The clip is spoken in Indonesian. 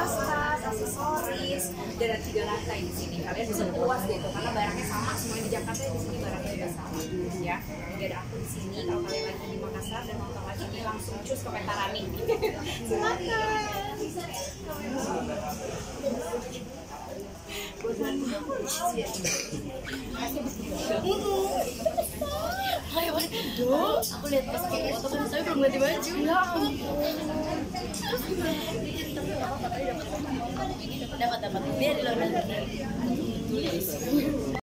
tas-tas, aksesoris, dan ada 3 lantai di sini. Kalian bisa puas gitu karena barangnya sama semua di Jakarta, di sini barangnya juga sama ya. Jadi ada aku di sini. Kalau kalian lagi di Makassar dan nonton live ini langsung cus ke Petarani. Silakan. Aku lihat pas kayak foto kan, tapi belum ganti baju. Ya ampun. Dapat biar di luar negeri.